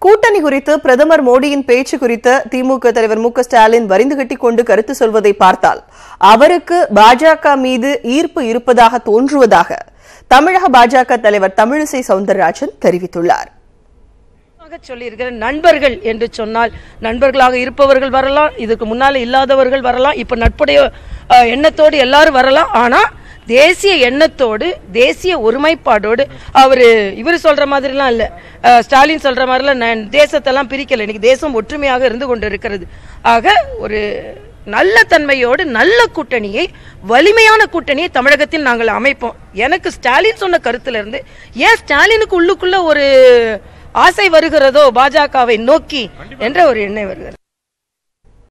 கூட்டணி குறித்து பிரதமர் மோடியின் பேச்சு குறித்து திமுக தலைவர் மு.க. ஸ்டாலின் வரிந்து கட்டிக் கொண்டு கருத்து சொல்வதை பார்த்தால் அவருக்கு பாஜக மீது ஈர்ப்பு இருப்பதாக தோன்றுவதாக தமிழக பாஜக தலைவர் தமிழிசை சவுந்தரராஜன் தெரிவித்துள்ளார். சொல்லியிருக்கிற நண்பர்கள் என்று சொன்னால் நண்பர்களாக இருப்பவர்கள் வரலாம், இதுக்கு முன்னால இல்லாதவர்கள் வரலாம், இப்ப நட்புடைய எண்ணத்தோடு எல்லாரும் வரலாம். ஆனா தேசிய எண்ணத்தோடு தேசிய ஒருமைப்பாடோடு இவர் சொல்ற மாதிரிலாம் இல்ல, ஸ்டாலின் சொல்ற மாதிரிலாம் தேசத்தெல்லாம் பிரிக்கல. இன்னைக்கு தேசம் ஒற்றுமையாக இருந்து கொண்டு இருக்கிறது. ஆக ஒரு நல்ல தன்மையோடு நல்ல கூட்டணியை, வலிமையான கூட்டணியை தமிழகத்தில் நாங்கள் அமைப்போம். எனக்கு ஸ்டாலின் சொன்ன கருத்துல இருந்து ஏன் ஸ்டாலினுக்கு உள்ளுக்குள்ள ஒரு ஆசை வருகிறதோ பாஜகவை நோக்கி என்ற ஒரு எண்ணம் வருகிறது.